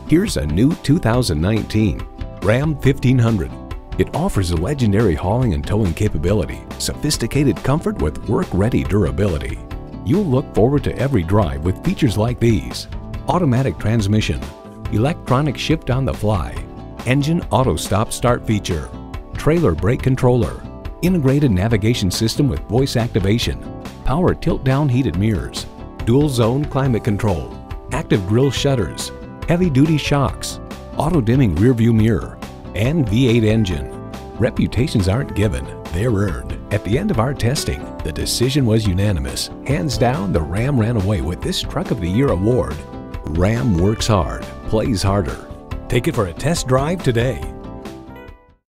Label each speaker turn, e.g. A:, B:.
A: Here's a new 2019 Ram 1500. It offers a legendary hauling and towing capability, sophisticated comfort with work-ready durability. You'll look forward to every drive with features like these: automatic transmission, electronic shift on the fly, engine auto stop start feature, trailer brake controller, integrated navigation system with voice activation, power tilt-down heated mirrors, dual zone climate control, active grille shutters, heavy-duty shocks, auto-dimming rear-view mirror, and V8 engine. Reputations aren't given, they're earned. At the end of our testing, the decision was unanimous. Hands down, the Ram ran away with this Truck of the Year award. Ram works hard, plays harder. Take it for a test drive today.